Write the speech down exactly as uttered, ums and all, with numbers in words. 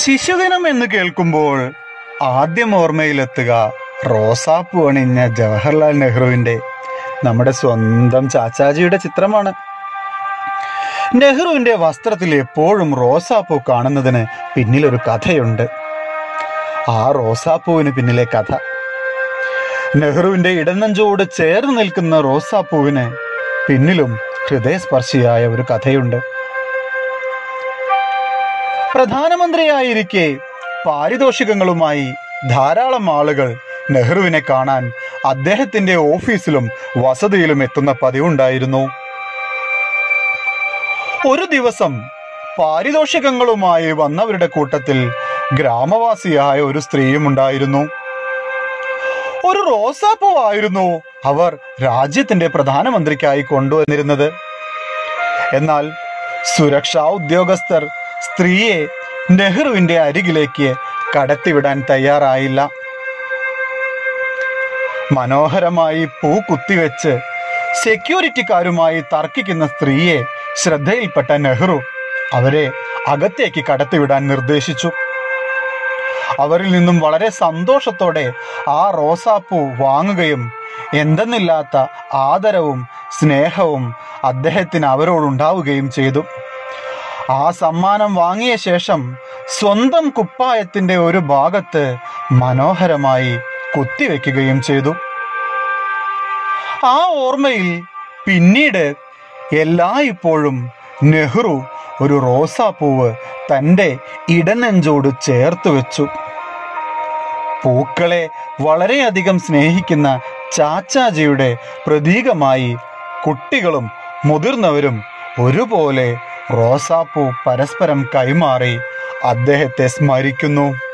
ശിശുദിനം എന്ന് കേൾക്കുമ്പോൾ ആദ്യം ഓർമ്മയിലെത്തുക റോസാപ്പൂ അണിഞ്ഞ ജവഹർലാൽ നെഹ്റുവിന്റെ നമ്മുടെ സ്വന്തം ചാച്ചാജിയുടെ ചിത്രമാണ്. നെഹ്റുവിന്റെ വസ്ത്രത്തിൽ എപ്പോഴും റോസാപ്പൂ കാണുന്നതിന് പിന്നിലൊരു കഥയുണ്ട്. ആ റോസാപ്പൂവിന് പിന്നിലെ കഥ, നെഹ്റുവിന്റെ ഇടനെഞ്ചോട് ചേർന്ന് നിൽക്കുന്ന റോസാപ്പൂവിന് പിന്നിലും ഹൃദയസ്പർശിയായ ഒരു കഥയുണ്ട്. പ്രധാനമന്ത്രിയായിരിക്കെ പാരിതോഷികങ്ങളുമായി ധാരാളം ആളുകൾ നെഹ്റുവിനെ കാണാൻ അദ്ദേഹത്തിന്റെ ഓഫീസിലും വസതിയിലും എത്തുന്ന പതിവുണ്ടായിരുന്നു. ഒരു ദിവസം പാരിതോഷികങ്ങളുമായി വന്നവരുടെ കൂട്ടത്തിൽ ഗ്രാമവാസിയായ ഒരു സ്ത്രീയും ഉണ്ടായിരുന്നു. ഒരു റോസാപ്പൂ ആയിരുന്നു അവർ രാജ്യത്തിന്റെ പ്രധാനമന്ത്രിക്കായി കൊണ്ടുവന്നിരുന്നത്. എന്നാൽ സുരക്ഷാ ഉദ്യോഗസ്ഥർ സ്ത്രീയെ നെഹ്റുവിന്റെ അരികിലേക്ക് കടത്തിവിടാൻ തയ്യാറായില്ല. മനോഹരമായി പൂ കുത്തിവെച്ച് സെക്യൂരിറ്റിക്കാരുമായി തർക്കിക്കുന്ന സ്ത്രീയെ ശ്രദ്ധയിൽപ്പെട്ട നെഹ്റു അവരെ അകത്തേക്ക് കടത്തിവിടാൻ നിർദ്ദേശിച്ചു. അവരിൽ നിന്നും വളരെ സന്തോഷത്തോടെ ആ റോസാപ്പൂ വാങ്ങുകയും എന്തെന്നില്ലാത്ത ആദരവും സ്നേഹവും അദ്ദേഹത്തിന് അവരോടുണ്ടാവുകയും ചെയ്തു. ആ സമ്മാനം വാങ്ങിയ ശേഷം സ്വന്തം കുപ്പായത്തിന്റെ ഒരു ഭാഗത്ത് മനോഹരമായി കുത്തിവെക്കുകയും ചെയ്തു. ആ ഓർമ്മയിൽ പിന്നീട് എല്ലായ്പ്പോഴും നെഹ്റു ഒരു റോസാപ്പൂവ് തൻ്റെ ഇടനെഞ്ചോട് ചേർത്ത് വെച്ചു. പൂക്കളെ വളരെയധികം സ്നേഹിക്കുന്ന ചാച്ചാജിയുടെ പ്രതീകമായി കുട്ടികളും മുതിർന്നവരും ഒരുപോലെ റോസാപ്പൂ പരസ്പരം കൈമാറി അദ്ദേഹത്തെ സ്മരിക്കുന്നു.